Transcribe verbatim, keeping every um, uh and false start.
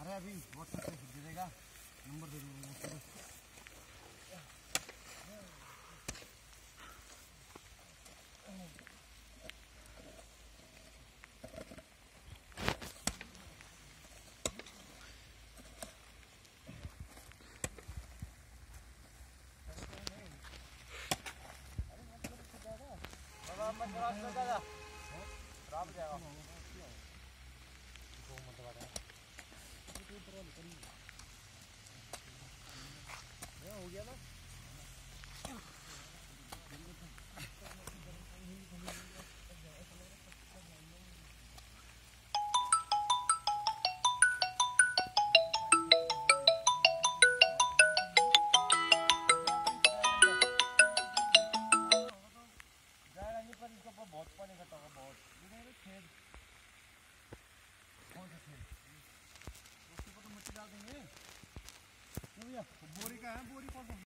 है अभी व्हाट्सएप पे दे देगा, नंबर दे दूँगा। हो गया ना बहुत पानी इकट्ठा होगा, बहुत खेत कौन सा खेत उसके ऊपर तो मिट्टी डाल देंगे। बोरी का है, बोरी कौन सा